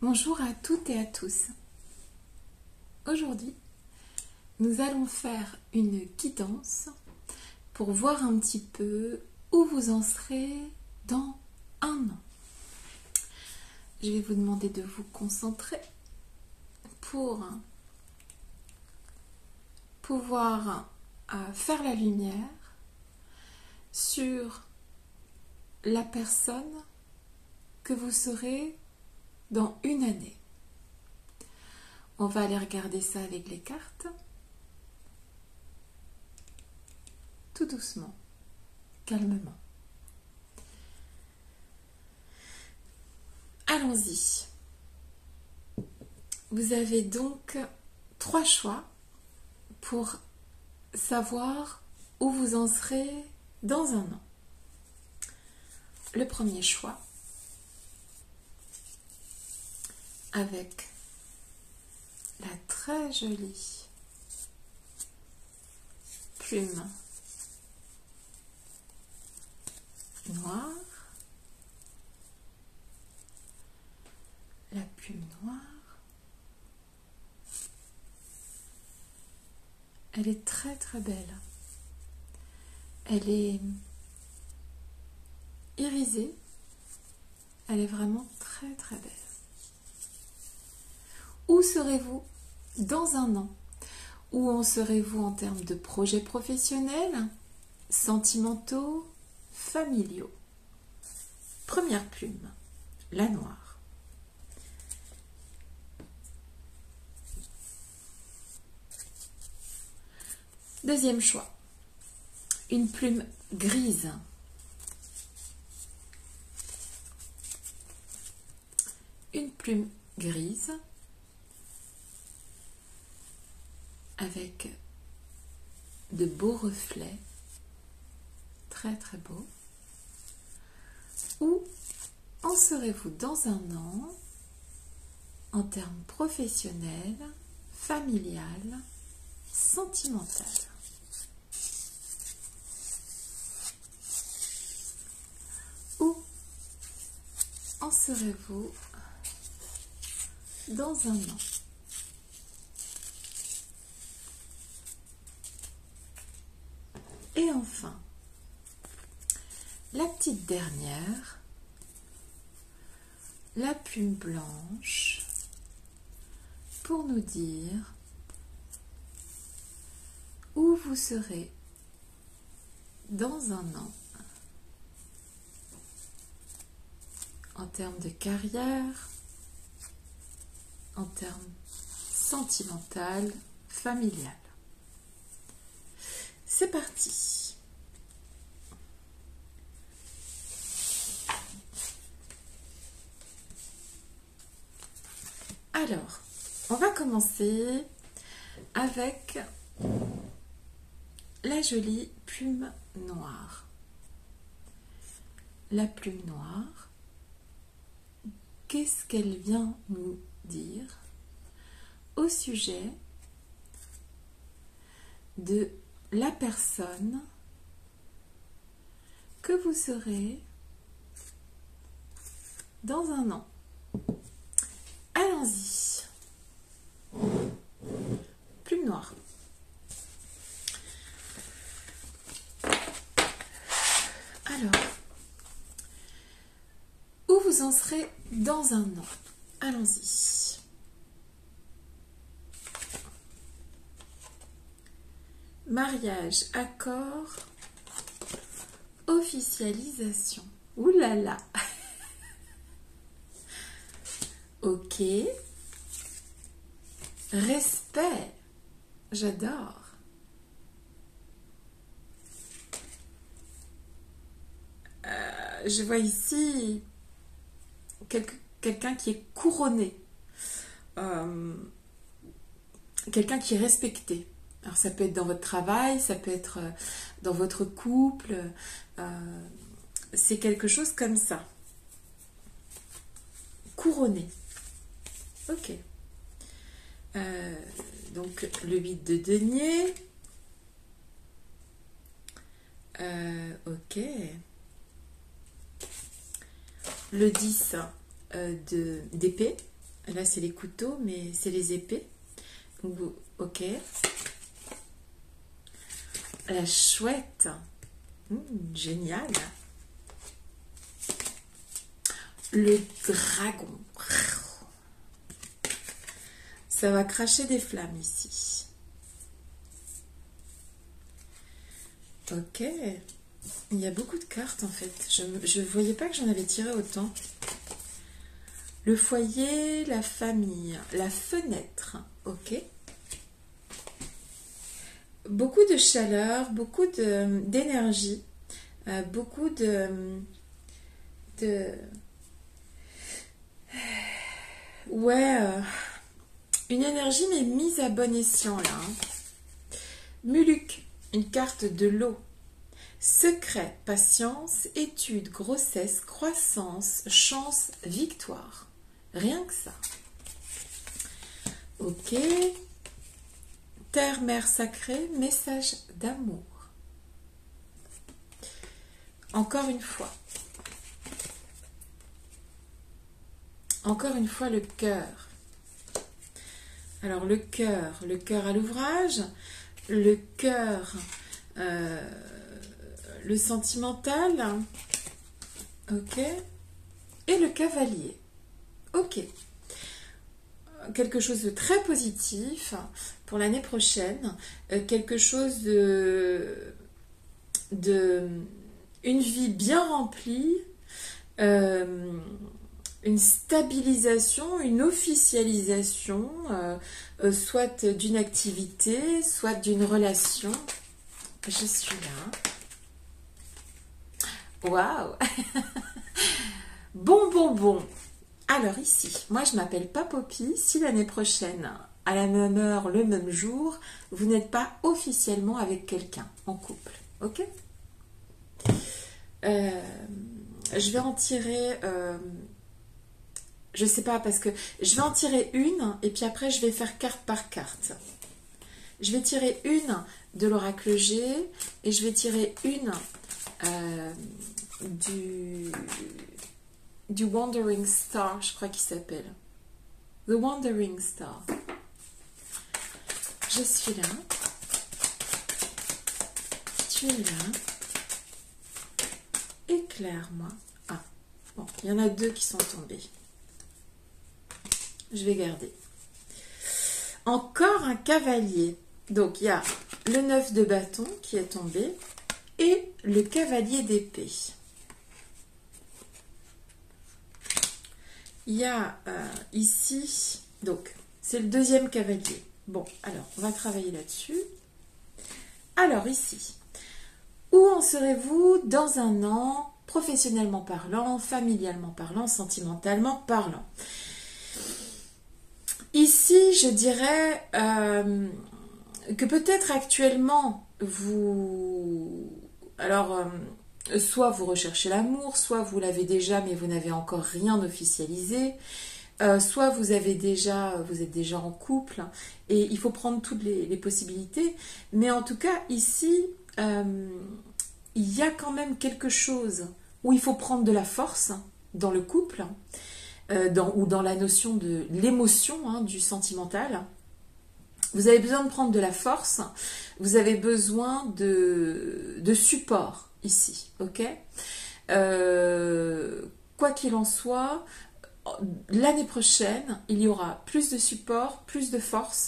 Bonjour à toutes et à tous. Aujourd'hui, nous allons faire une guidance pour voir un petit peu où vous en serez dans un an. Je vais vous demander de vous concentrer pour pouvoir faire la lumière sur la personne que vous serez dans une année. On va aller regarder ça avec les cartes. Tout doucement, calmement. Allons-y. Vous avez donc 3 choix pour savoir où vous en serez dans un an. Le premier choix, avec la très jolie plume noire, la plume noire, elle est très très belle, elle est irisée, elle est vraiment très très belle. Où serez-vous dans un an? Où en serez-vous en termes de projets professionnels, sentimentaux, familiaux? Première plume, la noire. Deuxième choix, une plume grise. Une plume grise avec de beaux reflets, très très beaux. Où en serez-vous dans un an en termes professionnels, familial, sentimental? Où en serez-vous dans un an? Et enfin, la petite dernière, la plume blanche, pour nous dire où vous serez dans un an en termes de carrière, en termes sentimental, familial. C'est parti. Alors, on va commencer avec la jolie plume noire. La plume noire, qu'est-ce qu'elle vient nous dire au sujet de la personne que vous serez dans un an? Allons-y. Plume noire. Alors, où vous en serez dans un an? Allons-y. Mariage, accord, officialisation. Ouh là là. Ok. Respect. J'adore. Je vois ici quelqu'un qui est couronné. Quelqu'un qui est respecté. Alors ça peut être dans votre travail, ça peut être dans votre couple. C'est quelque chose comme ça. Couronné. Ok. Donc le 8 de denier. Ok. Le 10 d'épée. Là, c'est les couteaux, mais c'est les épées. Ok. La chouette. Génial. Le dragon. Ça va cracher des flammes ici. Ok. Il y a beaucoup de cartes en fait. Je ne voyais pas que j'en avais tiré autant. Le foyer, la famille, la fenêtre. Ok. Beaucoup de chaleur, beaucoup d'énergie, beaucoup ouais, une énergie mais mise à bon escient là. Muluc, une carte de l'eau. Secret, patience, étude, grossesse, croissance, chance, victoire. Rien que ça. Ok. Terre, mère sacrée, message d'amour. Encore une fois. Encore une fois, le cœur. Alors, le cœur à l'ouvrage, le cœur, le sentimental, ok, et le cavalier, ok. Quelque chose de très positif pour l'année prochaine, quelque chose une vie bien remplie, une stabilisation, une officialisation, soit d'une activité, soit d'une relation. Je suis là. Waouh. Bon. Alors ici, moi je m'appelle pas Poppy. Si l'année prochaine, à la même heure, le même jour, vous n'êtes pas officiellement avec quelqu'un en couple, ok? Je vais en tirer, je sais pas, parce que je vais en tirer une et puis après je vais faire carte par carte. Je vais tirer une de l'oracle G et je vais tirer une du Wandering Star, je crois qu'il s'appelle. The Wandering Star. Je suis là. Tu es là. Éclaire-moi. Ah, bon, il y en a deux qui sont tombés. Je vais garder. Encore un cavalier. Donc, il y a le 9 de bâton qui est tombé et le cavalier d'épée. Il y a ici, donc, c'est le deuxième cavalier. Bon, alors, on va travailler là-dessus. Alors, ici, où en serez-vous dans un an, professionnellement parlant, familialement parlant, sentimentalement parlant? Ici, je dirais que peut-être actuellement, soit vous recherchez l'amour, soit vous l'avez déjà, mais vous n'avez encore rien officialisé, soit vous êtes déjà en couple, et il faut prendre toutes les possibilités. Mais en tout cas, ici, il y a quand même quelque chose où il faut prendre de la force dans le couple, ou dans la notion de l'émotion, du sentimental. Vous avez besoin de prendre de la force, vous avez besoin de support ici, ok? Quoi qu'il en soit, l'année prochaine, il y aura plus de support, plus de force,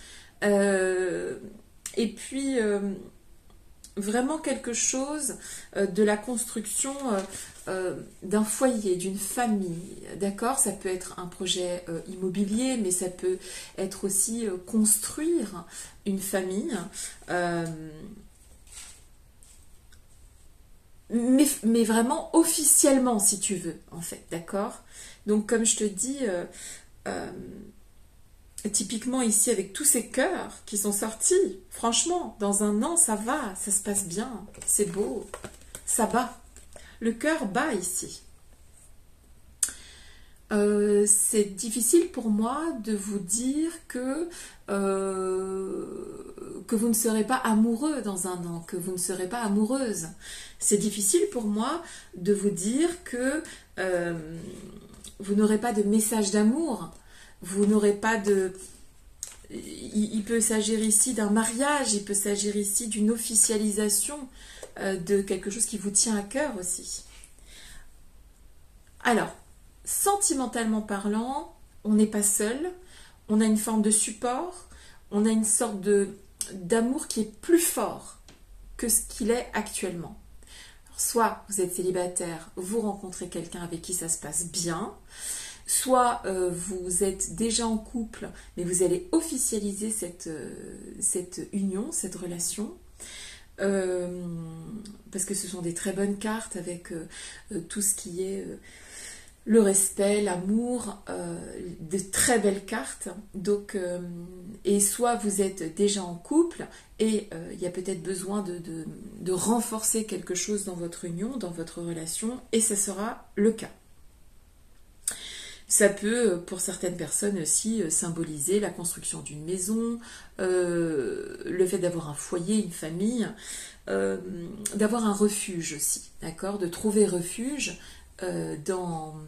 et puis vraiment quelque chose de la construction d'un foyer, d'une famille, d'accord? Ça peut être un projet immobilier, mais ça peut être aussi construire une famille, mais vraiment officiellement, si tu veux, en fait, d'accord? Donc, comme je te dis, typiquement ici, avec tous ces cœurs qui sont sortis, franchement, dans un an, ça va, ça se passe bien, c'est beau, ça bat. Le cœur bat ici. C'est difficile pour moi de vous dire que vous ne serez pas amoureux dans un an, que vous ne serez pas amoureuse. C'est difficile pour moi de vous dire que vous n'aurez pas de message d'amour Vous n'aurez pas de... Il peut s'agir ici d'un mariage, il peut s'agir ici d'une officialisation de quelque chose qui vous tient à cœur aussi. Alors, sentimentalement parlant, on n'est pas seul, on a une forme de support, on a une sorte d'amour qui est plus fort que ce qu'il est actuellement. Alors, soit vous êtes célibataire, vous rencontrez quelqu'un avec qui ça se passe bien, soit vous êtes déjà en couple, mais vous allez officialiser cette union, cette relation, parce que ce sont des très bonnes cartes avec tout ce qui est le respect, l'amour, de très belles cartes. Donc, et soit vous êtes déjà en couple et il y a peut-être besoin de renforcer quelque chose dans votre union, dans votre relation, et ça sera le cas. Ça peut, pour certaines personnes aussi, symboliser la construction d'une maison, le fait d'avoir un foyer, une famille, d'avoir un refuge aussi, d'accord, de trouver refuge dans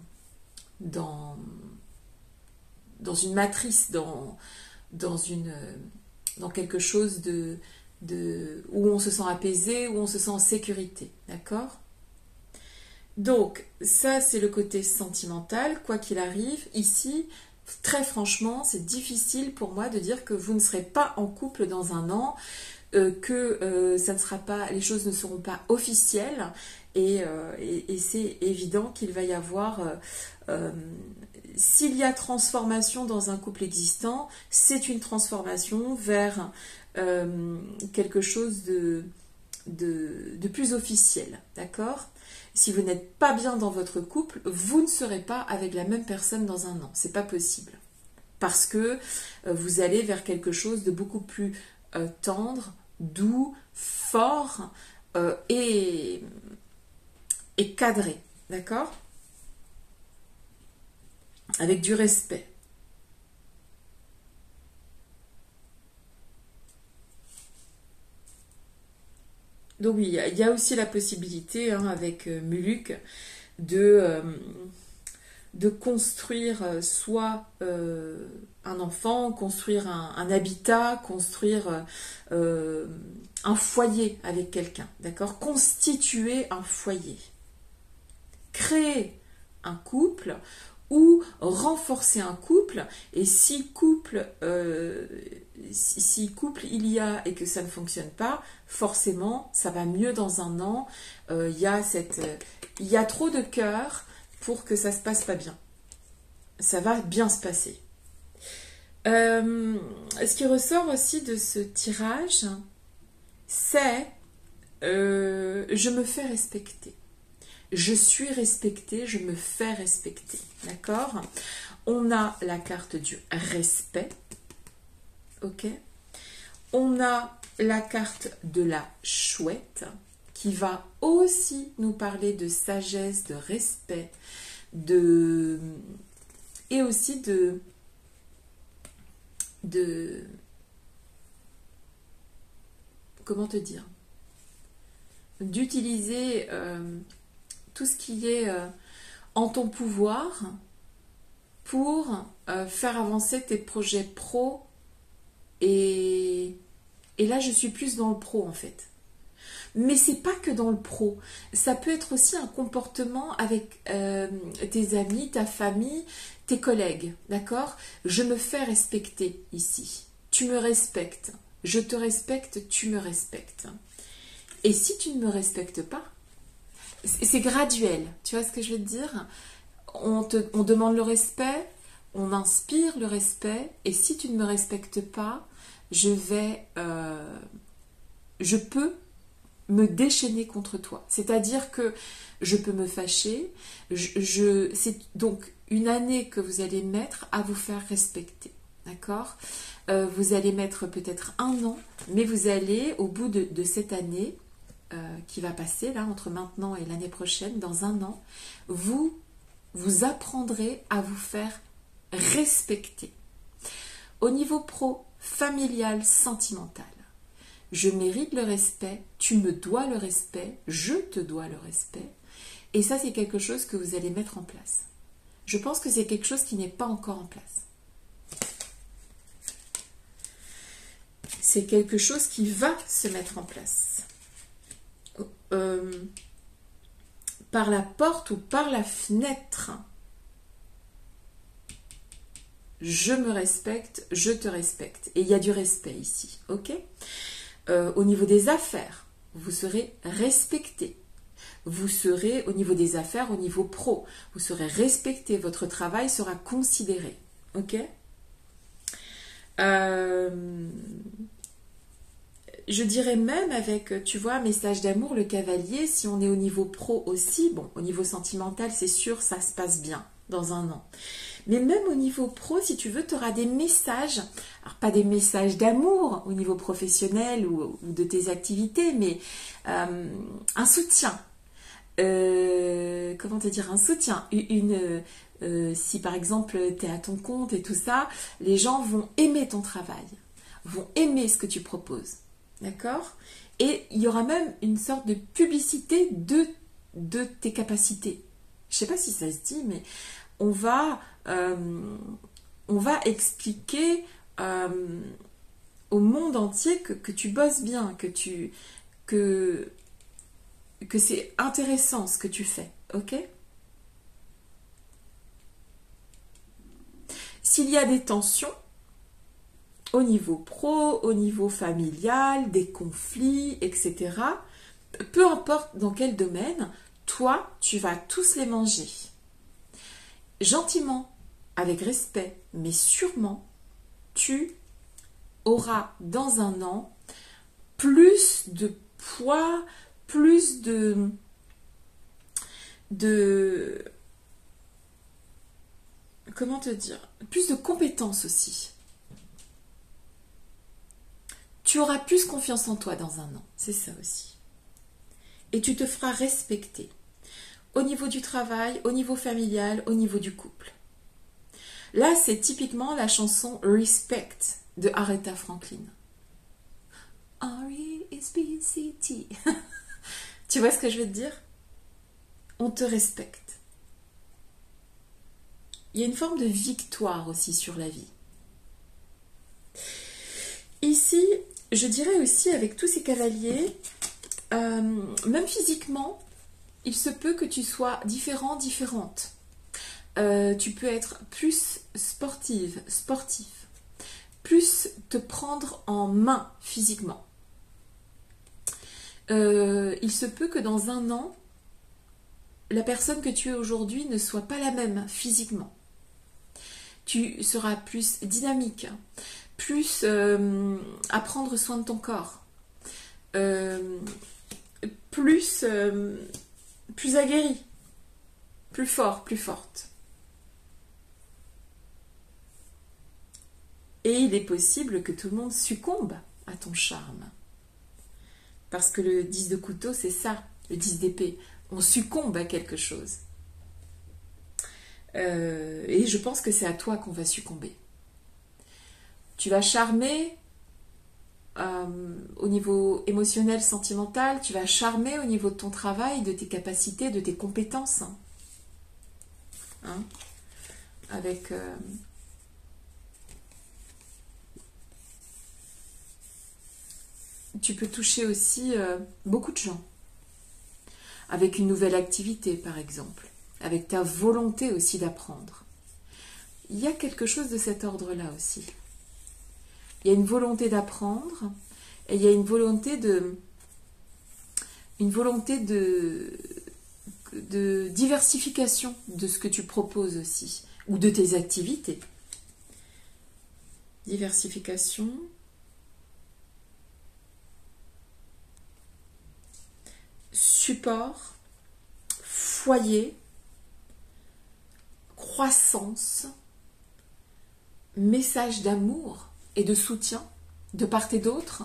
une matrice, dans quelque chose où on se sent apaisé, où on se sent en sécurité, d'accord ? Donc, ça, c'est le côté sentimental, quoi qu'il arrive. Ici, très franchement, c'est difficile pour moi de dire que vous ne serez pas en couple dans un an, que ça ne sera pas, les choses ne seront pas officielles, et c'est évident qu'il va y avoir... s'il y a transformation dans un couple existant, c'est une transformation vers quelque chose de plus officiel, d'accord ? Si vous n'êtes pas bien dans votre couple, vous ne serez pas avec la même personne dans un an. C'est pas possible. Parce que vous allez vers quelque chose de beaucoup plus tendre, doux, fort et cadré. D'accord ? Avec du respect. Donc oui, il y a aussi la possibilité, avec Muluk, de construire soit un enfant, construire un habitat, construire un foyer avec quelqu'un, d'accord ? Constituer un foyer. Créer un couple ou renforcer un couple, et si couple il y a et que ça ne fonctionne pas, forcément ça va mieux dans un an. Il y a trop de cœur pour que ça se passe pas bien. Ça va bien se passer. Ce qui ressort aussi de ce tirage, c'est je me fais respecter. Je suis respectée, je me fais respecter. D'accord ? On a la carte du respect. Ok ? On a la carte de la chouette qui va aussi nous parler de sagesse, de respect, et aussi de comment te dire ? D'utiliser tout ce qui est en ton pouvoir pour faire avancer tes projets pro, et là je suis plus dans le pro en fait. Mais c'est pas que dans le pro, ça peut être aussi un comportement avec tes amis, ta famille, tes collègues, d'accord ? Je me fais respecter ici, tu me respectes, je te respecte, tu me respectes. Et si tu ne me respectes pas, c'est graduel, tu vois ce que je veux te dire ? On demande le respect, on inspire le respect, et si tu ne me respectes pas, je peux me déchaîner contre toi. C'est-à-dire que je peux me fâcher, c'est donc une année que vous allez mettre à vous faire respecter, d'accord ? Vous allez mettre peut-être un an, mais vous allez, au bout de cette année, qui va passer là entre maintenant et l'année prochaine, dans un an, vous apprendrez à vous faire respecter. Au niveau pro, familial, sentimental, je mérite le respect, tu me dois le respect, je te dois le respect, et ça c'est quelque chose que vous allez mettre en place. Je pense que c'est quelque chose qui n'est pas encore en place. c'est quelque chose qui va se mettre en place. Par la porte ou par la fenêtre. Je me respecte, je te respecte. Et il y a du respect ici, ok? Au niveau des affaires, vous serez respecté. Vous serez, au niveau des affaires, au niveau pro, vous serez respecté. Votre travail sera considéré, ok? Je dirais même avec, tu vois, message d'amour, le cavalier, si on est au niveau pro aussi, bon, au niveau sentimental, c'est sûr, ça se passe bien dans un an. Mais même au niveau pro, si tu veux, tu auras des messages, alors pas des messages d'amour au niveau professionnel ou de tes activités, mais un soutien. Comment te dire, un soutien. Si par exemple, tu es à ton compte et tout ça, les gens vont aimer ton travail, vont aimer ce que tu proposes. D'accord? Et il y aura même une sorte de publicité de tes capacités. Je ne sais pas si ça se dit, mais on va expliquer au monde entier que tu bosses bien, que c'est intéressant ce que tu fais. Ok? S'il y a des tensions, au niveau pro, au niveau familial, des conflits, etc. Peu importe dans quel domaine, toi, tu vas tous les manger. Gentiment, avec respect, mais sûrement, tu auras dans un an plus de poids, plus de comment te dire, plus de compétences aussi. Tu auras plus confiance en toi dans un an, c'est ça aussi. Et tu te feras respecter au niveau du travail, au niveau familial, au niveau du couple. Là, c'est typiquement la chanson Respect de Aretha Franklin. R-E-S-P-C-T. Tu vois ce que je veux te dire? On te respecte. Il y a une forme de victoire aussi sur la vie. Ici, je dirais aussi avec tous ces cavaliers, même physiquement, il se peut que tu sois différent, différente. Tu peux être plus sportif, plus te prendre en main physiquement. Il se peut que dans un an, la personne que tu es aujourd'hui ne soit pas la même physiquement. Tu seras plus dynamique, plus à prendre soin de ton corps, plus aguerri, plus fort, plus forte. Et il est possible que tout le monde succombe à ton charme. Parce que le 10 de couteau, c'est ça, le 10 d'épée. On succombe à quelque chose. Et je pense que c'est à toi qu'on va succomber. Tu vas charmer au niveau émotionnel, sentimental, tu vas charmer au niveau de ton travail, de tes capacités, de tes compétences. Hein? Avec... tu peux toucher aussi beaucoup de gens. Avec une nouvelle activité, par exemple. Avec ta volonté aussi d'apprendre. Il y a quelque chose de cet ordre-là aussi. Il y a une volonté d'apprendre et il y a une volonté de diversification de ce que tu proposes aussi, ou de tes activités. Diversification. Support, foyer, croissance, message d'amour et de soutien de part et d'autre.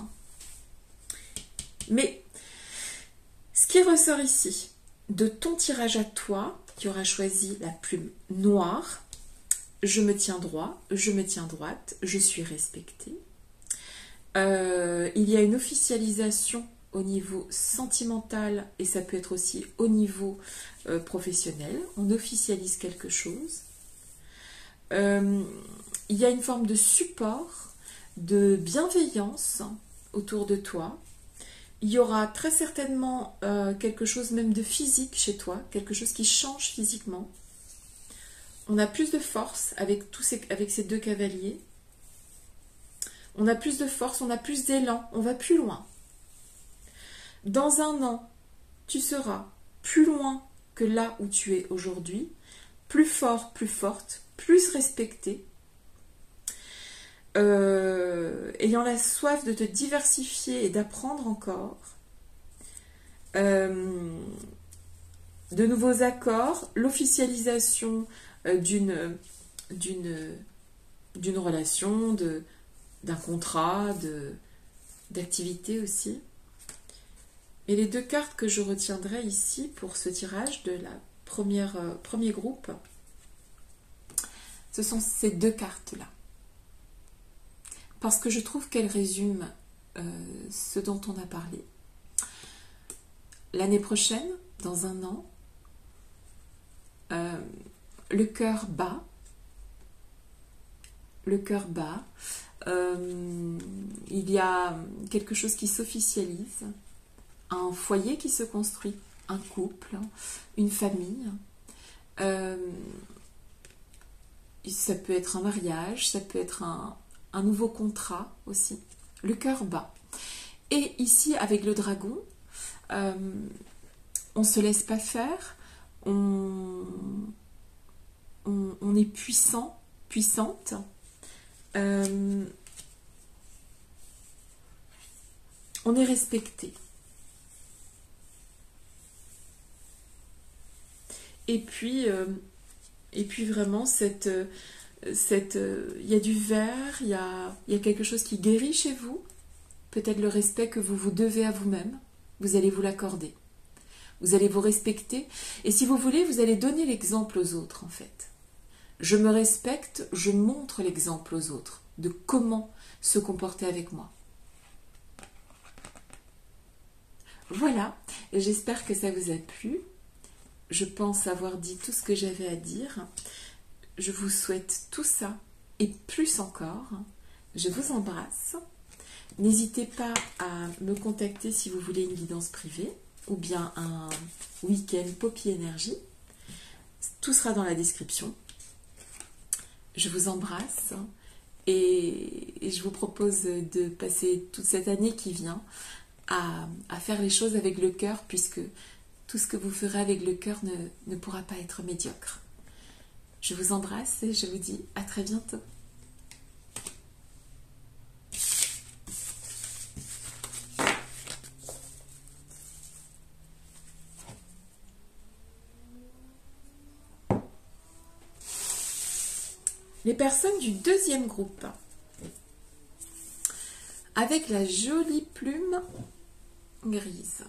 Mais ce qui ressort ici, de ton tirage à toi, tu auras choisi la plume noire. Je me tiens droit, je me tiens droite, je suis respectée. Il y a une officialisation au niveau sentimental et ça peut être aussi au niveau professionnel. On officialise quelque chose. Il y a une forme de support, de bienveillance autour de toi. Il y aura très certainement quelque chose même de physique chez toi, quelque chose qui change physiquement. On a plus de force avec ces deux cavaliers. On a plus de force, on a plus d'élan, on va plus loin. Dans un an, tu seras plus loin que là où tu es aujourd'hui, plus fort, plus forte, plus respecté, ayant la soif de te diversifier et d'apprendre encore, de nouveaux accords, l'officialisation d'une relation, d'un contrat, d'activité aussi. Et les deux cartes que je retiendrai ici pour ce tirage de la premier groupe, ce sont ces deux cartes-là. Parce que je trouve qu'elles résument ce dont on a parlé. L'année prochaine, dans un an, le cœur bat. Le cœur bat. Il y a quelque chose qui s'officialise. Un foyer qui se construit, un couple, une famille. Ça peut être un mariage, ça peut être un nouveau contrat aussi. Le cœur bat. Et ici, avec le dragon, on ne se laisse pas faire, on est puissant, puissante. On est respecté. Et puis vraiment, il y a du vert, il y a quelque chose qui guérit chez vous. Peut-être le respect que vous vous devez à vous-même. Vous allez vous l'accorder. Vous allez vous respecter. Et si vous voulez, vous allez donner l'exemple aux autres, en fait. Je me respecte, je montre l'exemple aux autres de comment se comporter avec moi. Voilà, j'espère que ça vous a plu. Je pense avoir dit tout ce que j'avais à dire. Je vous souhaite tout ça et plus encore. Je vous embrasse. N'hésitez pas à me contacter si vous voulez une guidance privée ou bien un week-end Poppy Énergie. Tout sera dans la description. Je vous embrasse et je vous propose de passer toute cette année qui vient à faire les choses avec le cœur, puisque tout ce que vous ferez avec le cœur ne pourra pas être médiocre. Je vous embrasse et je vous dis à très bientôt. Les personnes du deuxième groupe, avec la jolie plume grise.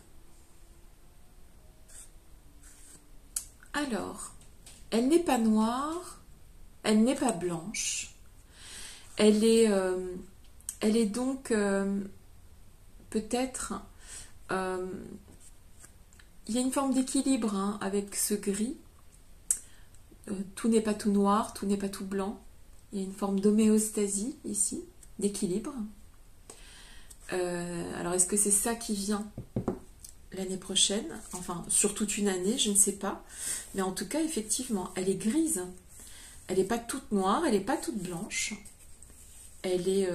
Alors, elle n'est pas noire, elle n'est pas blanche. Elle est donc peut-être... il y a une forme d'équilibre hein, avec ce gris. Tout n'est pas tout noir, tout n'est pas tout blanc. Il y a une forme d'homéostasie ici, d'équilibre. Alors, est-ce que c'est ça qui vient l'année prochaine? Enfin, sur toute une année, je ne sais pas. Mais en tout cas, effectivement, elle est grise. Elle n'est pas toute noire, elle n'est pas toute blanche. Elle est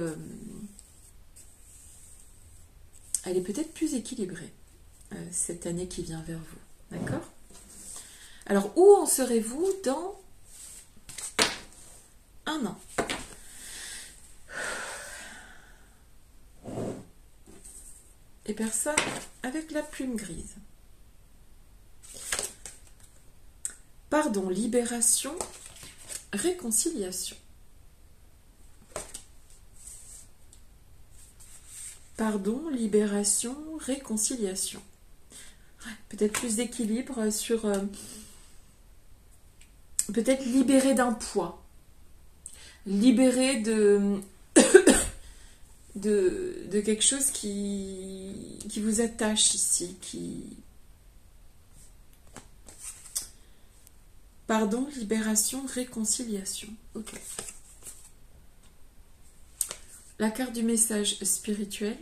peut-être plus équilibrée, cette année qui vient vers vous. D'accord? Alors, où en serez-vous dans un an? Les personnes avec la plume grise. Pardon, libération, réconciliation. Pardon, libération, réconciliation. Peut-être plus d'équilibre sur... peut-être libéré d'un poids. Libéré de quelque chose qui vous attache ici. Pardon, libération, réconciliation. Ok. la carte du message spirituel.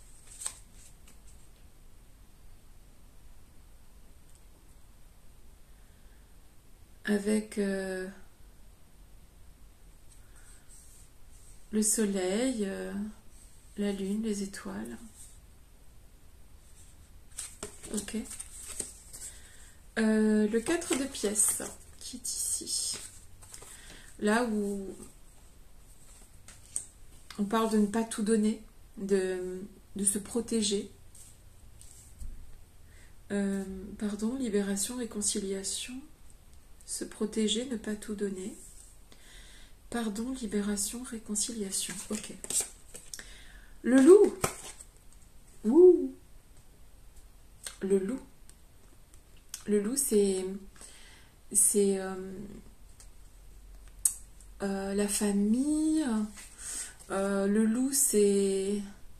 Avec le soleil, la lune, les étoiles. Ok. Le 4 de pièces qui est ici. Là où on parle de ne pas tout donner, de se protéger. Pardon, libération, réconciliation. Se protéger, ne pas tout donner. Pardon, libération, réconciliation. Ok. Le loup. Ouh. Le loup. Le loup, c'est la famille. Le loup, c'est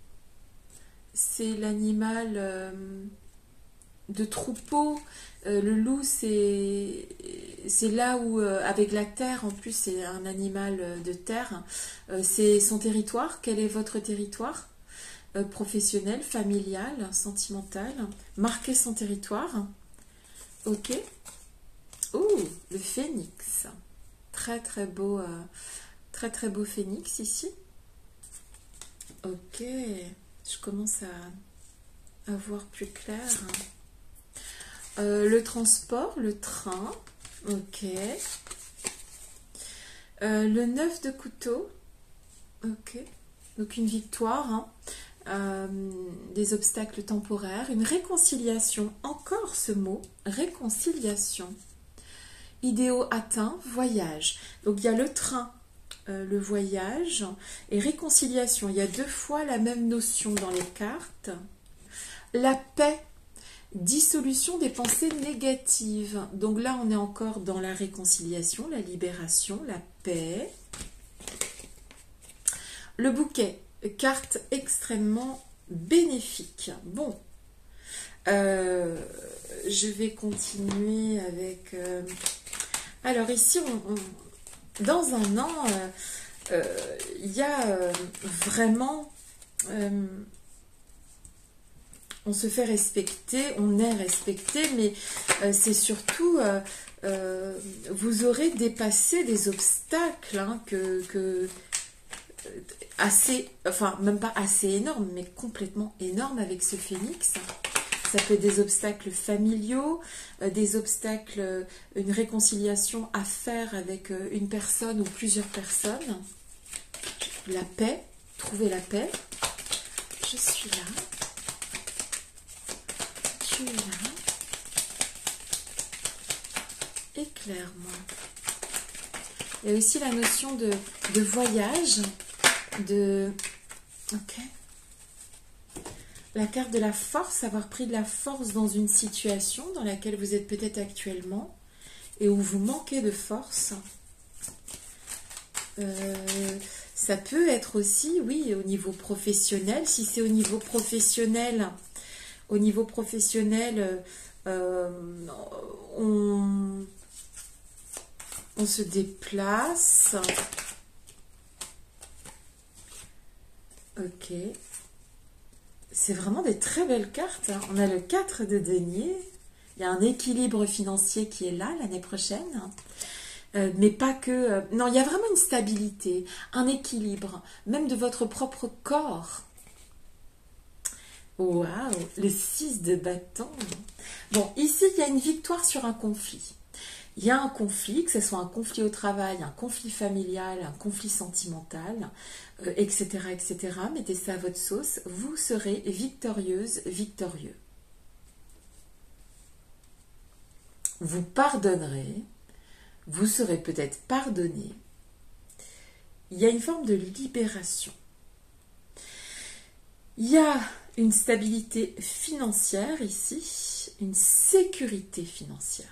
l'animal de troupeau. Le loup, c'est là où, avec la terre, en plus, c'est un animal de terre. C'est son territoire. Quel est votre territoire? Professionnel, familial, sentimental. Marquez son territoire. Ok. Oh, le phénix. Très très beau phénix ici. Ok. Je commence à voir plus clair. Le transport, le train. Ok. Le 9 de couteau. Ok. Donc une victoire. Hein. Des obstacles temporaires, une réconciliation, encore ce mot, réconciliation, idéaux atteints, voyage. Donc il y a le train, le voyage et réconciliation. Il y a deux fois la même notion dans les cartes. La paix, dissolution des pensées négatives. Donc là on est encore dans la réconciliation, la libération, la paix. Le bouquet. Carte extrêmement bénéfique. Bon, je vais continuer avec... alors ici, dans un an, il y a vraiment... on se fait respecter, on est respecté, mais c'est surtout... vous aurez dépassé des obstacles hein, assez, enfin même pas assez énorme, mais complètement énorme avec ce phénix. Ça peut être des obstacles familiaux, des obstacles, une réconciliation à faire avec une personne ou plusieurs personnes. La paix, trouver la paix. Je suis là. Tu es là. Éclaire-moi. Il y a aussi la notion de voyage. Ok. La carte de la force, avoir pris de la force dans une situation dans laquelle vous êtes peut-être actuellement et où vous manquez de force. Ça peut être aussi, oui, au niveau professionnel. Si c'est au niveau professionnel, on se déplace. Ok. C'est vraiment des très belles cartes. Hein. On a le 4 de denier. Il y a un équilibre financier qui est là l'année prochaine. Mais pas que... non, il y a vraiment une stabilité, un équilibre, même de votre propre corps. Waouh, le 6 de bâton. Bon, ici, il y a une victoire sur un conflit. Il y a un conflit, que ce soit un conflit au travail, un conflit familial, un conflit sentimental, etc., etc. Mettez ça à votre sauce. Vous serez victorieuse, victorieux. Vous pardonnerez. Vous serez peut-être pardonné. Il y a une forme de libération. Il y a une stabilité financière ici, une sécurité financière.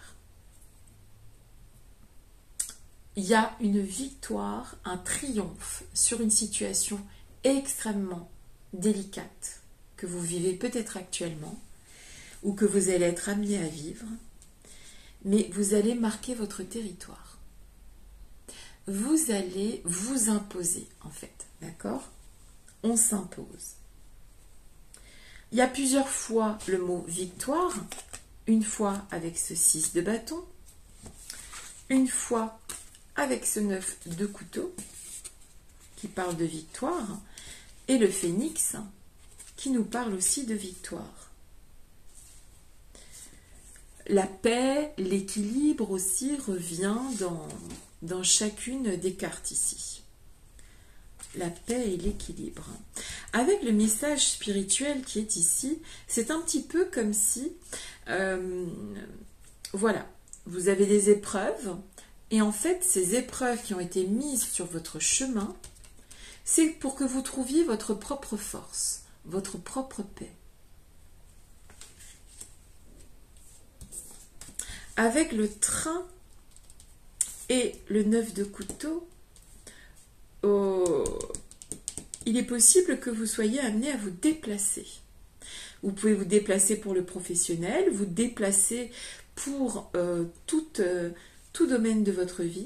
Il y a une victoire, un triomphe sur une situation extrêmement délicate que vous vivez peut-être actuellement ou que vous allez être amené à vivre, mais vous allez marquer votre territoire. Vous allez vous imposer, en fait, d'accord? on s'impose. Il y a plusieurs fois le mot victoire, une fois avec ce 6 de bâton, une fois avec ce 9 de couteau qui parle de victoire, et le phénix qui nous parle aussi de victoire. La paix, l'équilibre aussi revient dans chacune des cartes ici. La paix et l'équilibre. Avec le message spirituel qui est ici, c'est un petit peu comme si, voilà, vous avez des épreuves, et en fait, ces épreuves qui ont été mises sur votre chemin, c'est pour que vous trouviez votre propre force, votre propre paix. Avec le train et le 9 de couteau, il est possible que vous soyez amené à vous déplacer. Vous pouvez vous déplacer pour le professionnel, vous déplacer pour tout domaine de votre vie.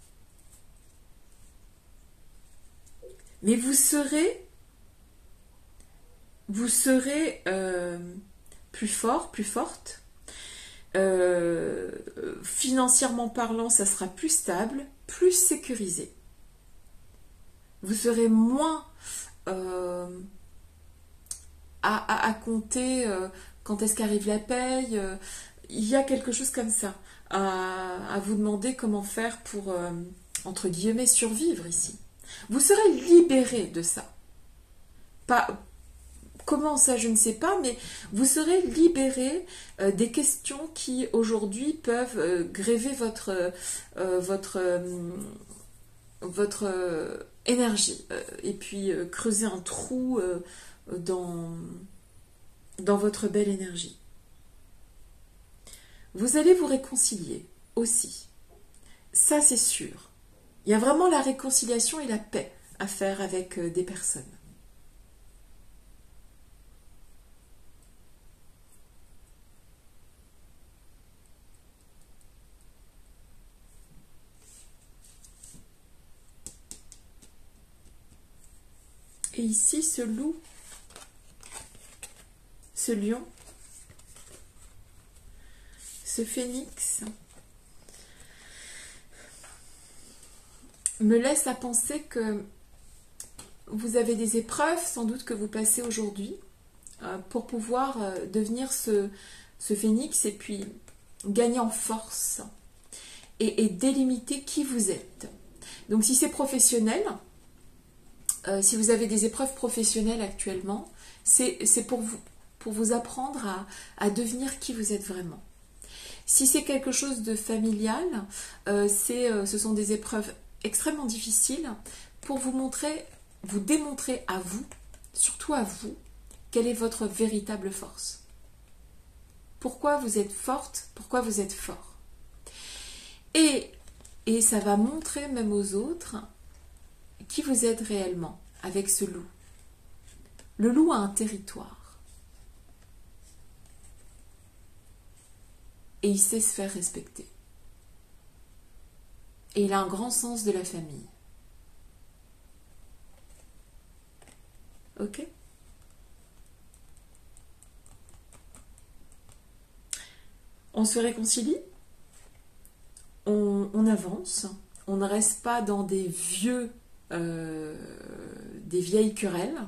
Mais vous serez plus fort, plus forte. Financièrement parlant, ça sera plus stable, plus sécurisé. Vous serez moins à compter quand est-ce qu'arrive la paye. Il y a quelque chose comme ça, à vous demander comment faire pour, entre guillemets, survivre ici. Vous serez libéré de ça. Pas, comment ça, je ne sais pas, mais vous serez libéré des questions qui, aujourd'hui, peuvent gréver votre énergie et puis creuser un trou dans votre belle énergie. Vous allez vous réconcilier aussi. Ça, c'est sûr. Il y a vraiment la réconciliation et la paix à faire avec des personnes. Et ici, ce loup, ce lion, ce phénix me laisse à penser que vous avez des épreuves, sans doute, que vous passez aujourd'hui, pour pouvoir devenir ce phénix et puis gagner en force et délimiter qui vous êtes. Donc si c'est professionnel, si vous avez des épreuves professionnelles actuellement, c'est pour vous apprendre à devenir qui vous êtes vraiment. Si c'est quelque chose de familial, ce sont des épreuves extrêmement difficiles pour vous démontrer à vous, surtout à vous, quelle est votre véritable force. Pourquoi vous êtes forte, pourquoi vous êtes fort. Et ça va montrer même aux autres qui vous êtes réellement avec ce loup. Le loup a un territoire. Et il sait se faire respecter. Et il a un grand sens de la famille. Ok ? On se réconcilie, on avance, on ne reste pas dans des vieilles querelles.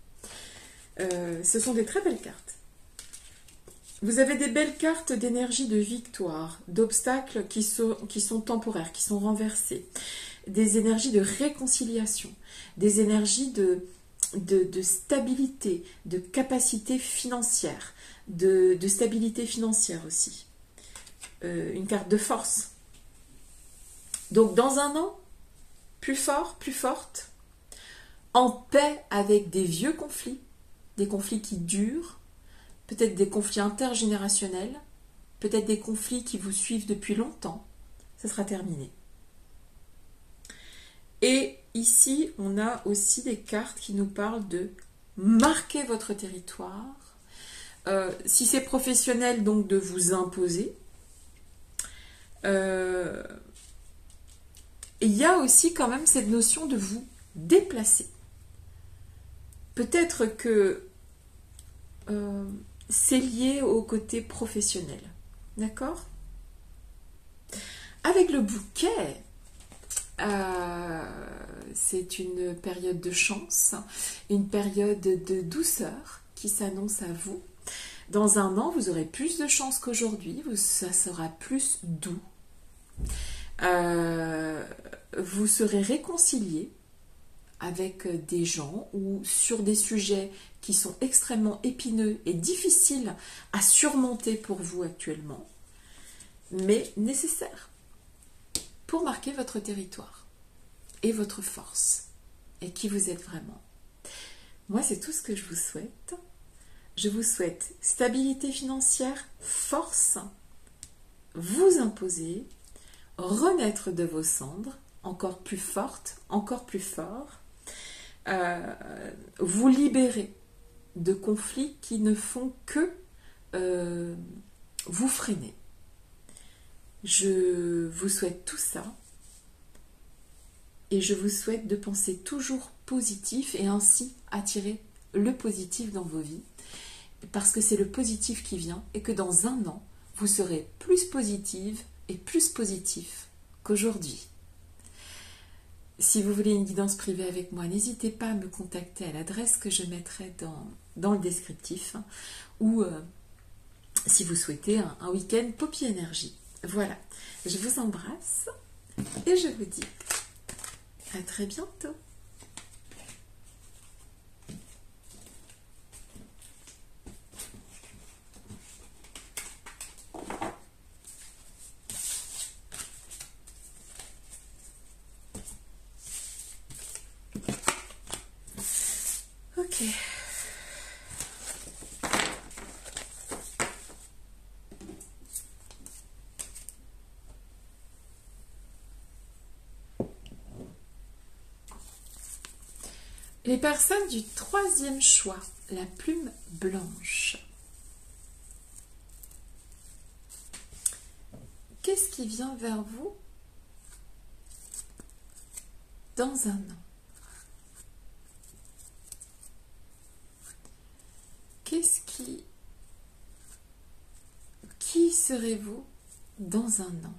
Ce sont des très belles cartes. Vous avez des belles cartes d'énergie de victoire, d'obstacles qui sont temporaires, qui sont renversés, des énergies de réconciliation, des énergies de stabilité, de capacité financière, de stabilité financière aussi. Une carte de force. Donc dans un an, plus fort, plus forte, en paix avec des vieux conflits, des conflits qui durent, peut-être des conflits intergénérationnels, peut-être des conflits qui vous suivent depuis longtemps, ça sera terminé. Et ici, on a aussi des cartes qui nous parlent de marquer votre territoire, si c'est professionnel, donc de vous imposer. Il y a aussi quand même cette notion de vous déplacer. Peut-être que c'est lié au côté professionnel. D'accord? Avec le bouquet, c'est une période de chance, une période de douceur qui s'annonce à vous. Dans un an, vous aurez plus de chance qu'aujourd'hui, ça sera plus doux. Vous serez réconcilié avec des gens ou sur des sujets qui sont extrêmement épineux et difficiles à surmonter pour vous actuellement, mais nécessaires pour marquer votre territoire et votre force et qui vous êtes vraiment. Moi, c'est tout ce que je vous souhaite. Je vous souhaite stabilité financière, force, vous imposer, renaître de vos cendres, encore plus forte, encore plus fort, vous libérer de conflits qui ne font que vous freiner. Je vous souhaite tout ça et je vous souhaite de penser toujours positif et ainsi attirer le positif dans vos vies parce que c'est le positif qui vient et que dans un an, vous serez plus positive et plus positif qu'aujourd'hui. Si vous voulez une guidance privée avec moi, n'hésitez pas à me contacter à l'adresse que je mettrai dans le descriptif ou si vous souhaitez un week-end Poppy Énergie. Voilà, je vous embrasse et je vous dis à très bientôt. Ok. Les personnes du troisième choix, la plume blanche. Qu'est-ce qui vient vers vous dans un an? Qui serez-vous dans un an?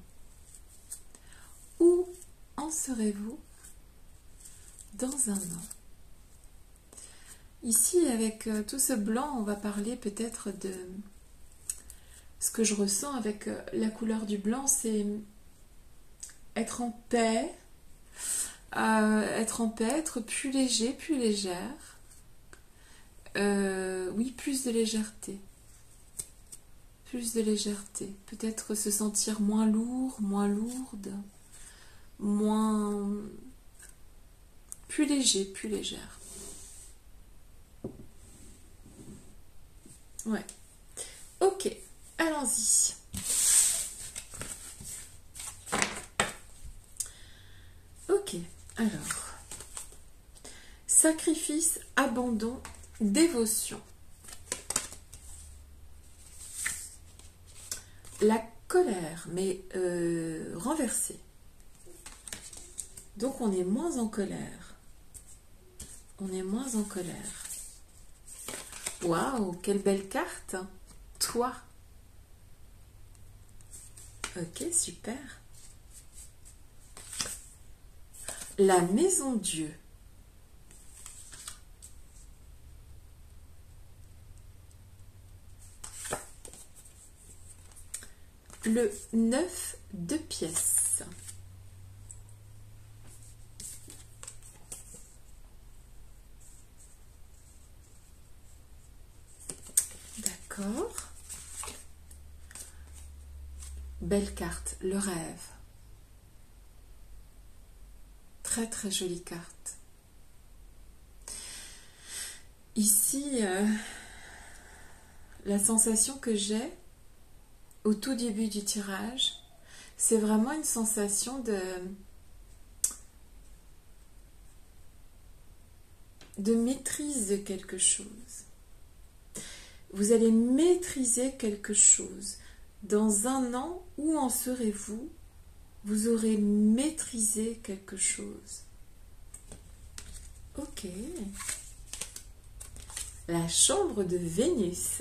Où en serez-vous dans un an? Ici, avec tout ce blanc, on va parler peut-être de ce que je ressens avec la couleur du blanc, c'est être en paix, être plus léger, plus légère. Oui, plus de légèreté. Plus de légèreté. Peut-être se sentir moins lourd, moins lourde, plus léger, plus légère. Ouais. Ok, allons-y. Ok, alors. Sacrifice, abandon, dévotion. La colère, mais renversée. Donc on est moins en colère. On est moins en colère. Waouh, quelle belle carte. Toi. Ok, super. La maison Dieu. Le 9 de pièces. D'accord. Belle carte, le rêve. Très très jolie carte. Ici, la sensation que j'ai au tout début du tirage, c'est vraiment une sensation de maîtrise de quelque chose. Vous allez maîtriser quelque chose. Dans un an, où en serez-vous? Vous aurez maîtrisé quelque chose. Ok. la chambre de Vénus.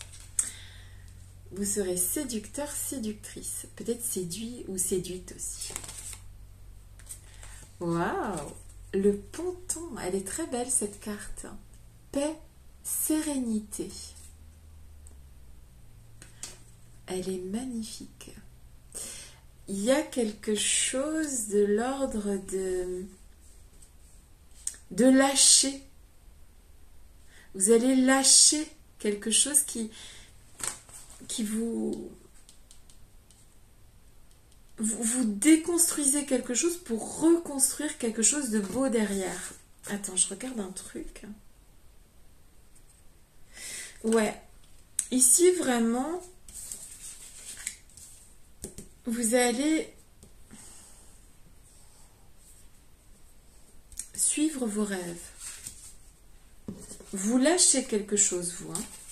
Vous serez séducteur, séductrice. Peut-être séduit ou séduite aussi. Waouh! Le ponton, elle est très belle cette carte. Paix, sérénité. Elle est magnifique. Il y a quelque chose de l'ordre de lâcher. Vous allez lâcher quelque chose qui vous déconstruisez quelque chose pour reconstruire quelque chose de beau derrière. Attends, je regarde un truc. Ouais, ici vraiment, vous allez suivre vos rêves. Vous lâchez quelque chose, vous.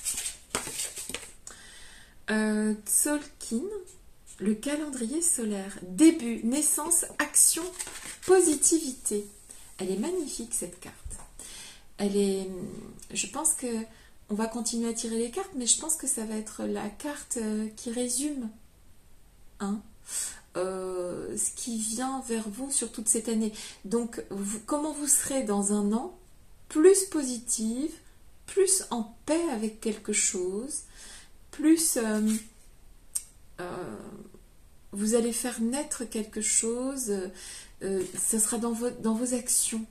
Tzolk'in, le calendrier solaire. Début, naissance, action, positivité. Elle est magnifique cette carte. Elle est. Je pense que on va continuer à tirer les cartes, mais je pense que ça va être la carte qui résume ce qui vient vers vous sur toute cette année. Donc, comment vous serez dans un an? Plus positive, plus en paix avec quelque chose, plus vous allez faire naître quelque chose, ça sera dans vos actions.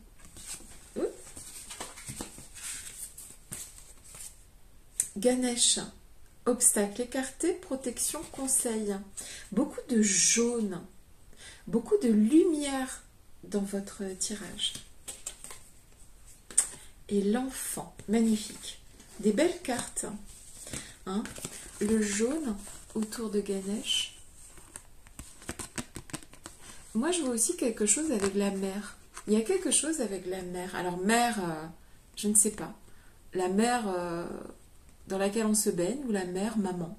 Ganesh, obstacle écarté, protection, conseil. Beaucoup de jaune, beaucoup de lumière dans votre tirage. Et l'enfant, magnifique. Des belles cartes. Le jaune autour de Ganesh. Moi, je vois aussi quelque chose avec la mer. Il y a quelque chose avec la mer. Alors, mer, je ne sais pas. La mer dans laquelle on se baigne ou la mer maman.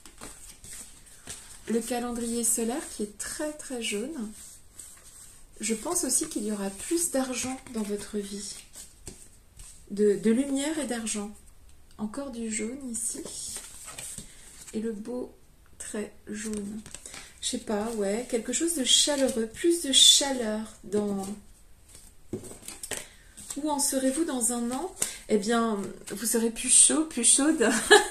Le calendrier solaire qui est très très jaune. Je pense aussi qu'il y aura plus d'argent dans votre vie. De lumière et d'argent. Encore du jaune ici. Et le beau trait jaune. Je sais pas, ouais, quelque chose de chaleureux. Plus de chaleur dans... Où en serez-vous dans un an? Eh bien, vous serez plus chaud, plus chaude.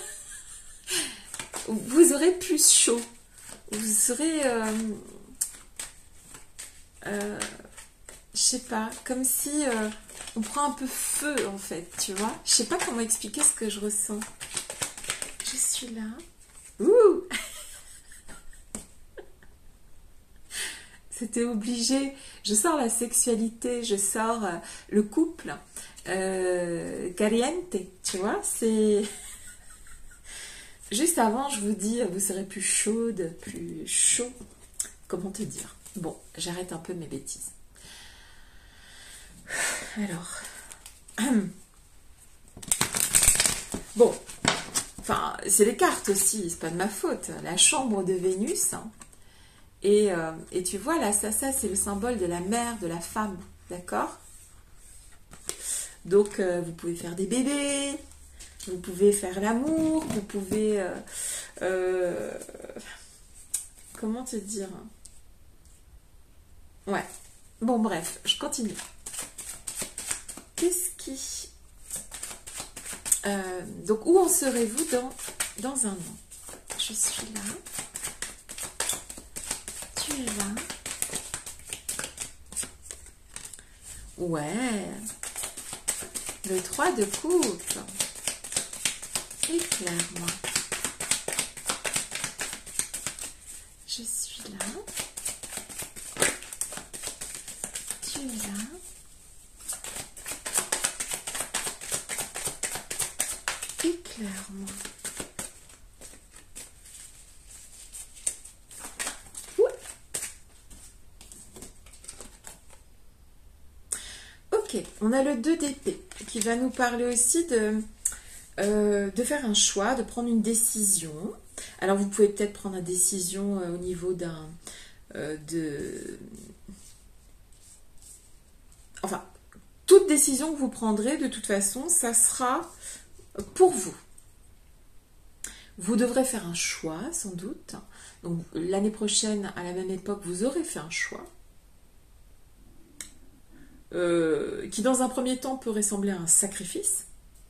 Vous aurez plus chaud. Vous serez... je sais pas, comme si on prend un peu feu en fait, tu vois. Je sais pas comment expliquer ce que je ressens. Je suis là. Ouh! C'était obligé. Je sors la sexualité, je sors le couple. Caliente, tu vois. C'est... Juste avant, je vous dis, vous serez plus chaude, plus chaud. Comment te dire? Bon, j'arrête un peu mes bêtises. Alors, bon, enfin, c'est les cartes aussi, c'est pas de ma faute. La chambre de Vénus, et tu vois là, ça c'est le symbole de la mère, de la femme, d'accord? Donc, vous pouvez faire des bébés, vous pouvez faire l'amour, vous pouvez, comment te dire? Ouais, bon bref, je continue. Qu'est-ce qui... donc, où en serez-vous dans un an? Je suis là. Tu es là. Ouais. Le 3 de coupe. Éclaire-moi. Je suis là. Tu es là. Éclaire-moi. Ok, on a le 2 d'épée qui va nous parler aussi de faire un choix, de prendre une décision. Alors vous pouvez peut-être prendre une décision au niveau d'un... Enfin, toute décision que vous prendrez, de toute façon, ça sera pour vous, vous devrez faire un choix, sans doute. Donc, l'année prochaine, à la même époque, vous aurez fait un choix. Qui, dans un premier temps, peut ressembler à un sacrifice.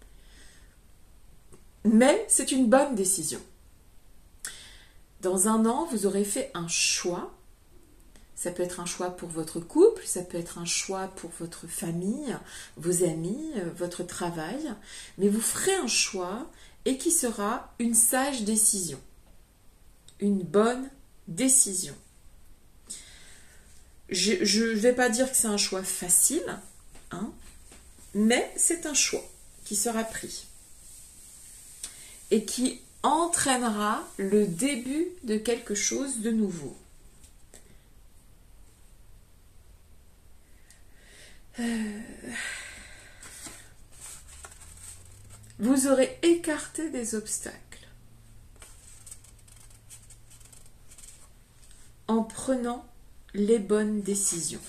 Mais c'est une bonne décision. Dans un an, vous aurez fait un choix. Ça peut être un choix pour votre couple, ça peut être un choix pour votre famille, vos amis, votre travail. Mais vous ferez un choix et qui sera une sage décision. Une bonne décision. Je ne vais pas dire que c'est un choix facile, hein, mais c'est un choix qui sera pris et qui entraînera le début de quelque chose de nouveau. Vous aurez écarté des obstacles en prenant les bonnes décisions.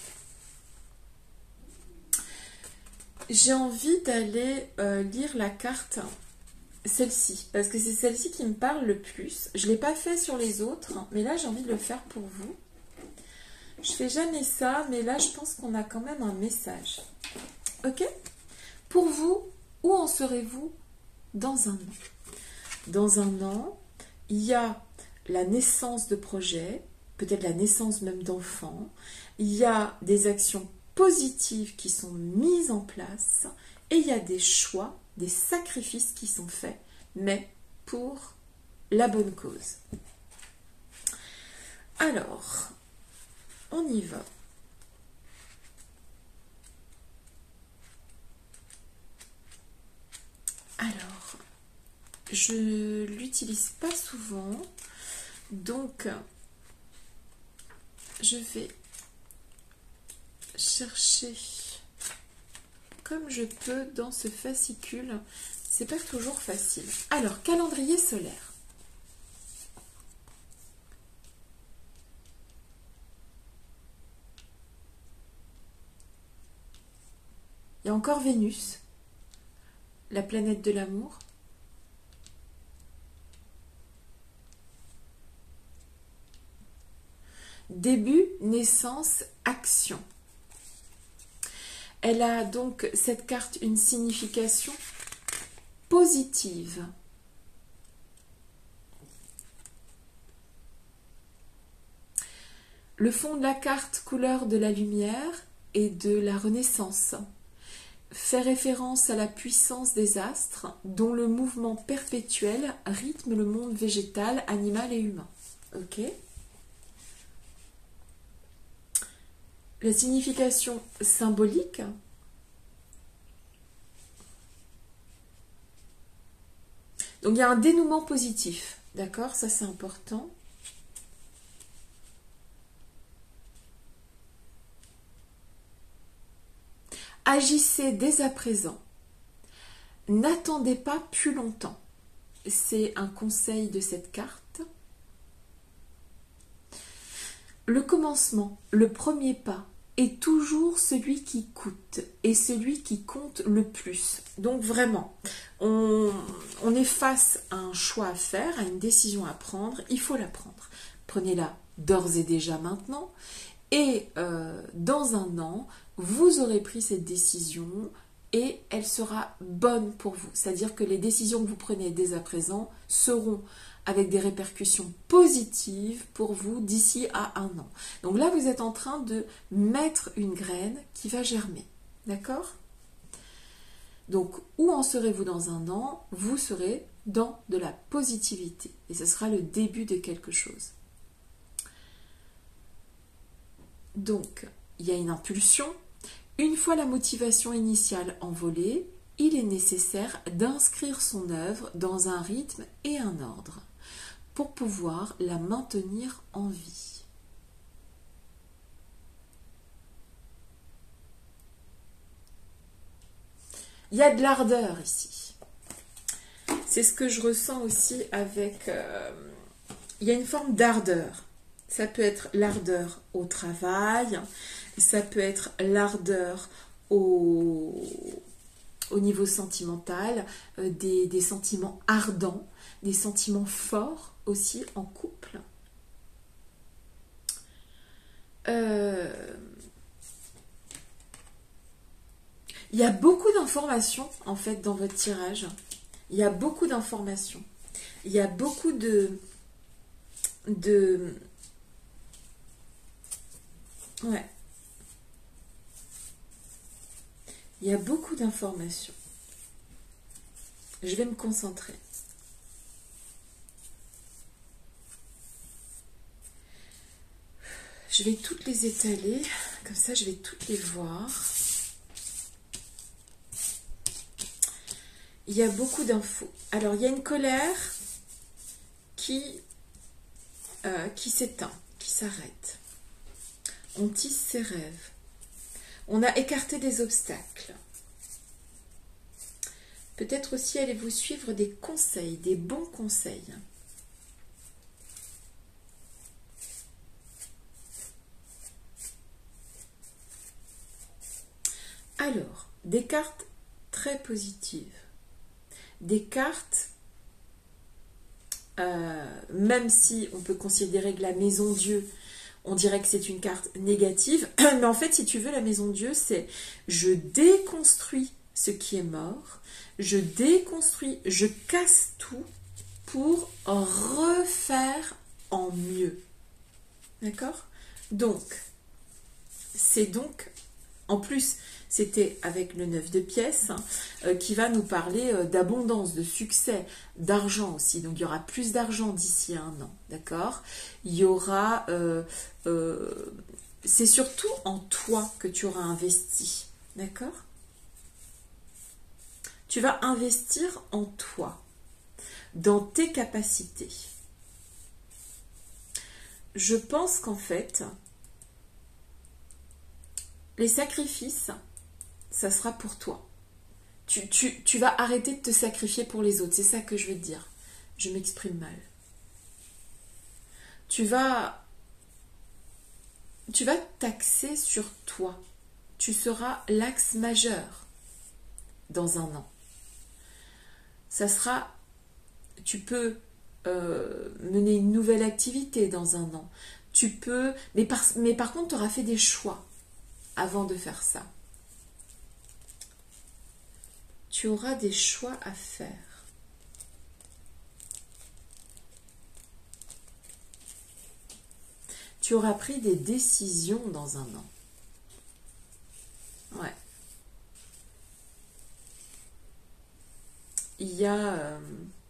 J'ai envie d'aller lire la carte, celle-ci, parce que c'est celle-ci qui me parle le plus. Je ne l'ai pas fait sur les autres, mais là j'ai envie de le faire pour vous. Je fais jamais ça, mais là je pense qu'on a quand même un message. Ok? Pour vous, où en serez-vous dans un an? Dans un an, il y a la naissance de projets, peut-être la naissance même d'enfants, il y a des actions positives qui sont mises en place et il y a des choix, des sacrifices qui sont faits, mais pour la bonne cause. Alors, on y va. Alors, je l'utilise pas souvent, donc je vais chercher comme je peux dans ce fascicule. C'est pas toujours facile. Alors, calendrier solaire. Il y a encore Vénus, la planète de l'amour. Début, naissance, action. Elle a donc, cette carte, une signification positive. Le fond de la carte, couleur de la lumière et de la renaissance, fait référence à la puissance des astres dont le mouvement perpétuel rythme le monde végétal, animal et humain. Ok ? La signification symbolique, donc il y a un dénouement positif, d'accord? Ça c'est important. Agissez dès à présent. N'attendez pas plus longtemps. C'est un conseil de cette carte. Le commencement, le premier pas, est toujours celui qui coûte et celui qui compte le plus. Donc vraiment, on est face à un choix à faire, à une décision à prendre, il faut la prendre. Prenez-la d'ores et déjà maintenant et dans un an, vous aurez pris cette décision et elle sera bonne pour vous. C'est-à-dire que les décisions que vous prenez dès à présent seront avec des répercussions positives pour vous d'ici à un an. Donc là, vous êtes en train de mettre une graine qui va germer. D'accord? Donc, où en serez-vous dans un an? Vous serez dans de la positivité. Et ce sera le début de quelque chose. Donc, il y a une impulsion. Une fois la motivation initiale envolée, il est nécessaire d'inscrire son œuvre dans un rythme et un ordre pour pouvoir la maintenir en vie. Il y a de l'ardeur ici. C'est ce que je ressens aussi avec... il y a une forme d'ardeur. Ça peut être l'ardeur au travail, ça peut être l'ardeur au niveau sentimental, des sentiments ardents, des sentiments forts aussi en couple. Il y a beaucoup d'informations en fait dans votre tirage. Il y a beaucoup d'informations. Il y a beaucoup ouais. Il y a beaucoup d'informations. Je vais me concentrer. Je vais toutes les étaler, comme ça je vais toutes les voir. Il y a beaucoup d'infos. Alors il y a une colère qui s'éteint, qui s'arrête. On tisse ses rêves. On a écarté des obstacles. Peut-être aussi allez-vous suivre des conseils, des bons conseils. Alors, des cartes très positives. Des cartes, même si on peut considérer que la maison Dieu, on dirait que c'est une carte négative, mais en fait, si tu veux, la maison Dieu, c'est je déconstruis ce qui est mort, je déconstruis, je casse tout pour refaire en mieux. D'accord? Donc, c'est donc, en plus, c'était avec le 9 de pièces, qui va nous parler d'abondance, de succès, d'argent aussi. Donc, il y aura plus d'argent d'ici à un an, d'accord? Il y aura... c'est surtout en toi que tu auras investi, d'accord? Tu vas investir en toi, dans tes capacités. Je pense qu'en fait, les sacrifices, ça sera pour toi. Tu vas arrêter de te sacrifier pour les autres. C'est ça que je veux te dire. Je m'exprime mal. Tu vas t'axer sur toi. Tu seras l'axe majeur dans un an. Ça sera... Tu peux mener une nouvelle activité dans un an. Tu peux... Mais par contre, tu auras fait des choix avant de faire ça. Tu auras des choix à faire. Tu auras pris des décisions dans un an. Ouais. Il y a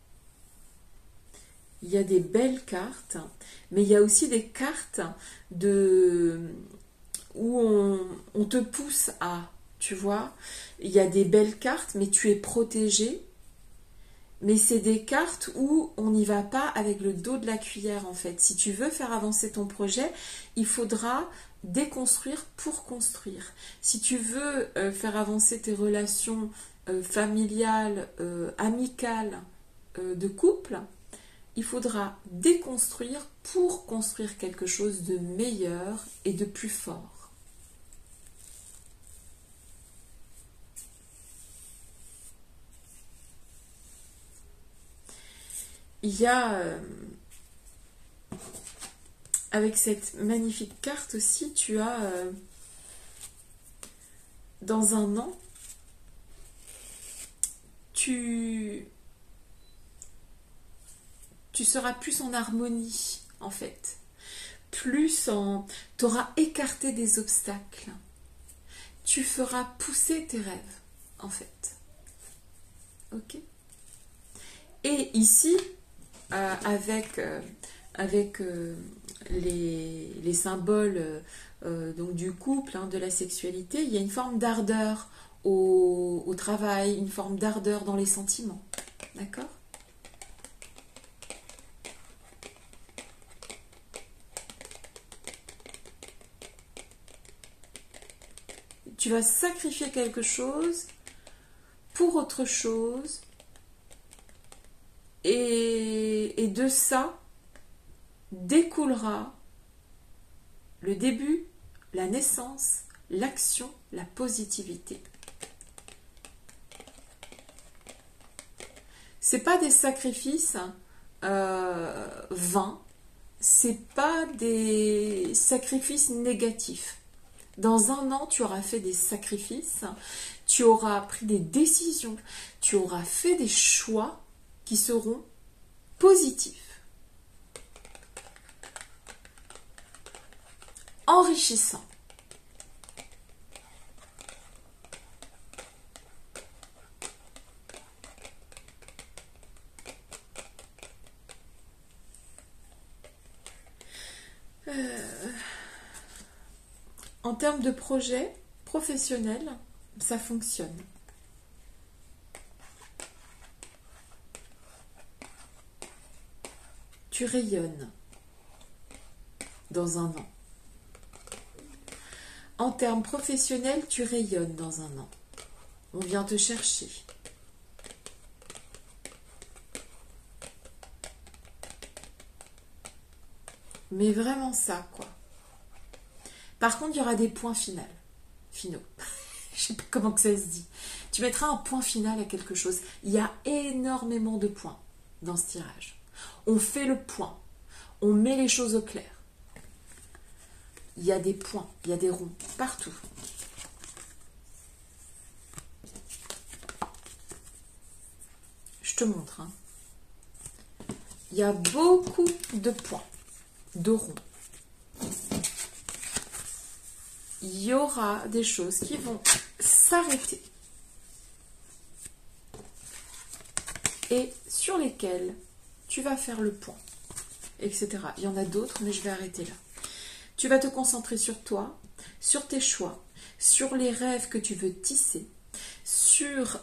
des belles cartes, mais il y a aussi des cartes où on te pousse à... Tu vois, il y a des belles cartes, mais tu es protégé. Mais c'est des cartes où on n'y va pas avec le dos de la cuillère, en fait. Si tu veux faire avancer ton projet, il faudra déconstruire pour construire. Si tu veux faire avancer tes relations familiales, amicales, de couple, il faudra déconstruire pour construire quelque chose de meilleur et de plus fort. Il y a, avec cette magnifique carte aussi, tu as, dans un an, tu seras plus en harmonie, en fait. Tu auras écarté des obstacles. Tu feras pousser tes rêves, en fait. Ok? Et ici... avec les symboles donc du couple, hein, de la sexualité, il y a une forme d'ardeur au travail, une forme d'ardeur dans les sentiments. D'accord? Tu vas sacrifier quelque chose pour autre chose. Et de ça découlera le début, la naissance, l'action, la positivité. C'est pas des sacrifices vains, c'est pas des sacrifices négatifs. Dans un an, tu auras fait des sacrifices, tu auras pris des décisions, tu auras fait des choix qui seront positifs, enrichissants. En termes de projet professionnel, ça fonctionne. Tu rayonnes dans un an. En termes professionnels, tu rayonnes dans un an. On vient te chercher. Mais vraiment ça, quoi. Par contre, il y aura des points finaux. Je sais pas comment que ça se dit. Tu mettras un point final à quelque chose. Il y a énormément de points dans ce tirage. On fait le point. On met les choses au clair. Il y a des points, il y a des ronds partout. Je te montre. Hein. Il y a beaucoup de points, de ronds. Il y aura des choses qui vont s'arrêter et sur lesquelles tu vas faire le point, etc. Il y en a d'autres, mais je vais arrêter là. Tu vas te concentrer sur toi, sur tes choix, sur les rêves que tu veux tisser, sur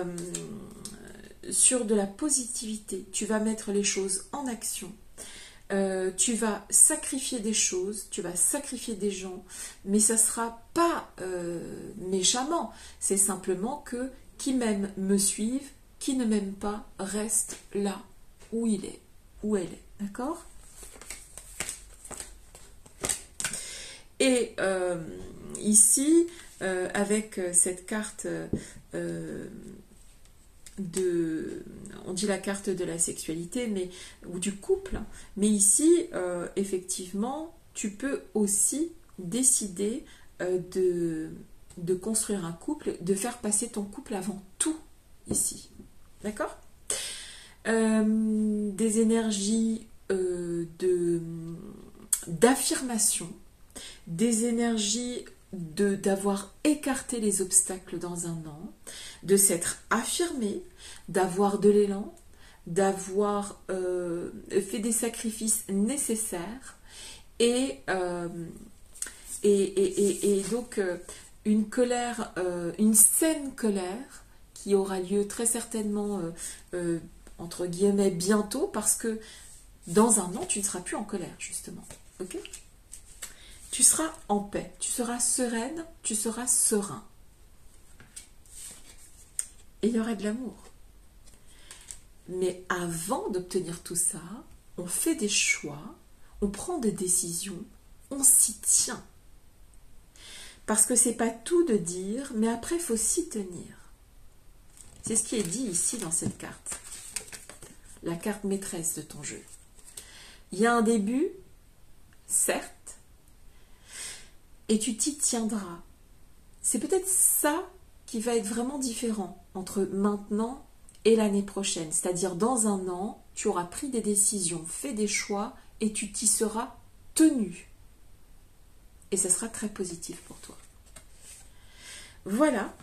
de la positivité. Tu vas mettre les choses en action. Tu vas sacrifier des choses, tu vas sacrifier des gens, mais ça ne sera pas méchamment. C'est simplement que qui m'aime me suive, qui ne m'aime pas reste là où il est, où elle est. D'accord ? Et ici, avec cette carte on dit la carte de la sexualité ou du couple, mais ici effectivement tu peux aussi décider de construire un couple, de faire passer ton couple avant tout ici, d'accord, des énergies d'affirmation, des énergies d'avoir écarté les obstacles dans un an, de s'être affirmé, d'avoir de l'élan, d'avoir fait des sacrifices nécessaires et donc une colère, une saine colère qui aura lieu très certainement entre guillemets bientôt, parce que dans un an tu ne seras plus en colère justement, ok ? Tu seras en paix, tu seras sereine, tu seras serein. Et il y aura de l'amour. Mais avant d'obtenir tout ça, on fait des choix, on prend des décisions, on s'y tient. Parce que c'est pas tout de dire, mais après il faut s'y tenir. C'est ce qui est dit ici dans cette carte. La carte maîtresse de ton jeu. Il y a un début, certes, et tu t'y tiendras. C'est peut-être ça qui va être vraiment différent entre maintenant et l'année prochaine. C'est-à-dire dans un an, tu auras pris des décisions, fait des choix et tu t'y seras tenu. Et ça sera très positif pour toi. Voilà.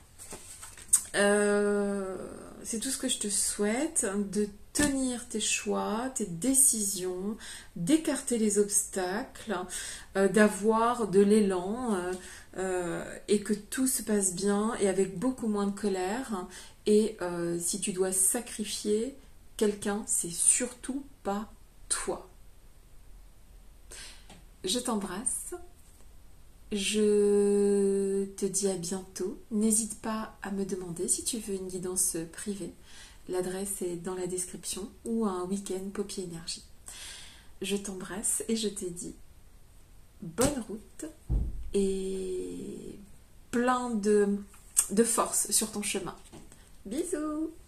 C'est tout ce que je te souhaite, de tenir tes choix, tes décisions, d'écarter les obstacles, d'avoir de l'élan et que tout se passe bien et avec beaucoup moins de colère. Et si tu dois sacrifier quelqu'un, c'est surtout pas toi. Je t'embrasse. Je te dis à bientôt. N'hésite pas à me demander si tu veux une guidance privée. L'adresse est dans la description ou un week-end Poppy Énergie. Je t'embrasse et je te dis bonne route et plein de force sur ton chemin. Bisous!